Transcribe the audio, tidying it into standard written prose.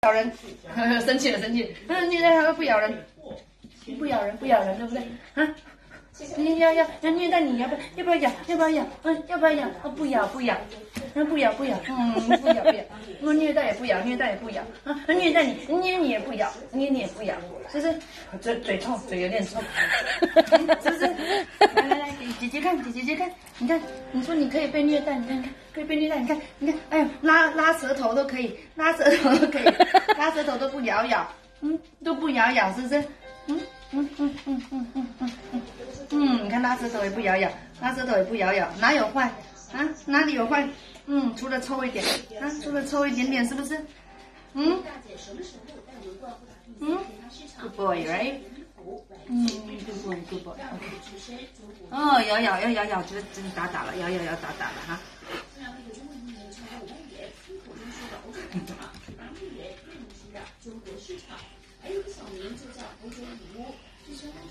咬人，生气了，虐待它不咬人，不咬人，对不对？啊？要虐待你，要不要咬？要不要咬？要不要咬？不咬，不咬，不咬，不咬，我虐待也不咬，虐待也不咬啊！虐待你，捏你也不咬，捏你也不咬，是不是？嘴臭，嘴有点臭，是不是？来，给姐姐看，你看，你说你可以被虐待，你看，可以被虐待，你看，哎呦，拉舌头都可以，拉舌头都不咬，都不咬，是不是？你看拉舌头也不咬，哪有坏啊？哪里有坏？除了臭一点啊，除了臭一点点，是不是？Good boy, right? Good boy. OK. 哦，咬，觉得真打了，咬打了哈。中国市场，还有个小名就叫欧洲礼物，据说